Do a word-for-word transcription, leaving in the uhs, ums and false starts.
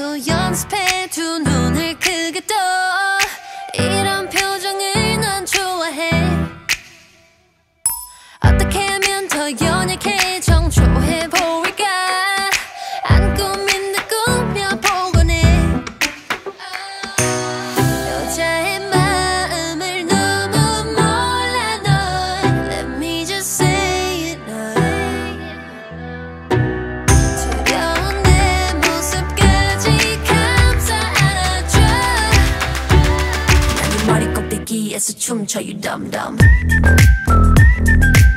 또 연습해 두 눈을 크게 떠 이런 표정을 난 좋아해 어떻게 하면 더 연약해 정초해 보일까 안 꾸민 듯 꾸며보곤 해 여자의 마음을 너무 몰라 넌 Let me just say it 두려운 내 모습까지 감싸 안아줘 난 네 머리 꼭대기에서 춤춰 you dumb dumb